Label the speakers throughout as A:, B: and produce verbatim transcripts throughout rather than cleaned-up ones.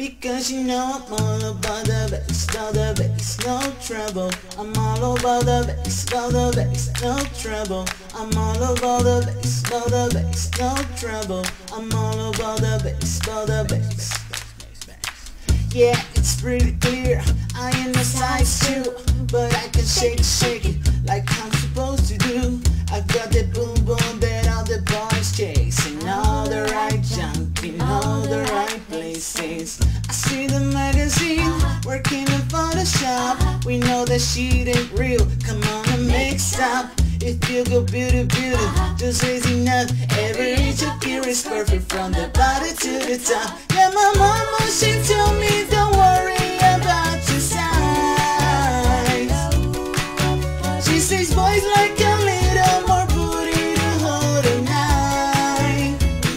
A: Because you know I'm all about the bass, all the bass, no trouble. I'm all about the bass, all the bass, no trouble. I'm all about the bass, all the bass, no trouble. I'm all about the bass, all the bass. Yeah, it's pretty clear, I am a size two, but I can shake it, shake it like I'm supposed to do. I've got that boom boom that all the boys chasing, all the right junk in all the right places. I see the magazine working in Photoshop. We know that shit ain't real, come on and make stop. If you go beauty, beauty, just raising up. Every inch of you is perfect from the body to the top. Yeah, my mama, she told me don't worry about your size. She says boys like a little more booty to hold a knife.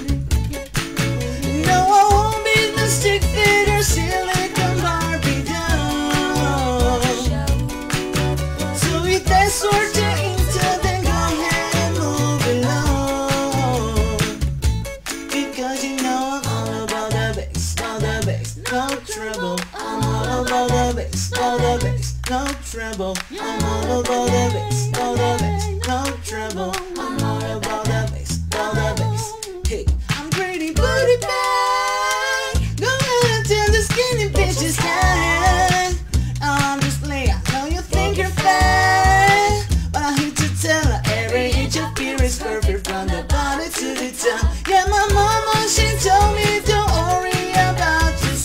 A: No, I won't be the stick figure, silicone Barbie doll. So if that's what you're into, then go ahead and move along. Because you know I'm all about the bass, all the bass, no trouble. I'm all about the bass, all the bass, no trouble. I'm all about the bass, all the bass, no trouble. I'm all about the bass, all the bass. Hey, I'm pretty booty bag. Go ahead and tell the skinny bitches can. I'm just playing, I know you think you're fat, but I'm here to tell her every inch of you is perfect from the body to the top. Yeah, my mama, she told me don't worry about your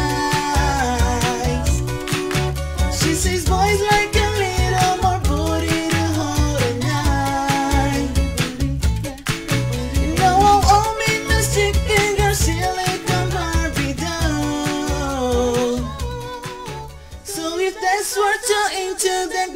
A: size. She says boys like a little more booty to hold a knife. You know I won't be the stick figure, silicone Barbie doll. So if that's what you're into, then